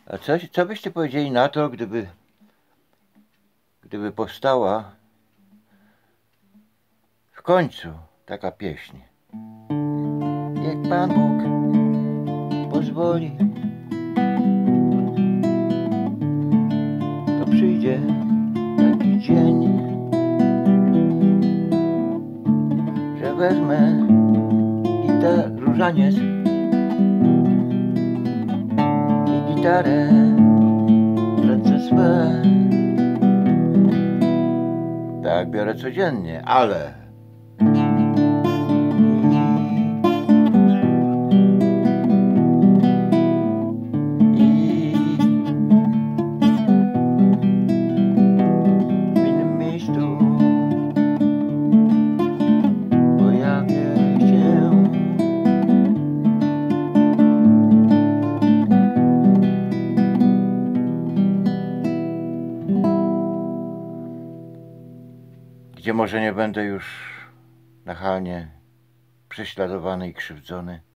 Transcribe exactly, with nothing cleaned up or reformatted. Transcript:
A co, co byście powiedzieli na to, gdyby, gdyby powstała w końcu taka pieśń? Jak Pan Bóg pozwoli, to przyjdzie taki dzień, że wezmę gitar, różaniec i gitarę w ręce swe. Tak, biorę codziennie, ale i w innym miejscu pojawię się. Gdzie może nie będę już nachalnie prześladowany i krzywdzony.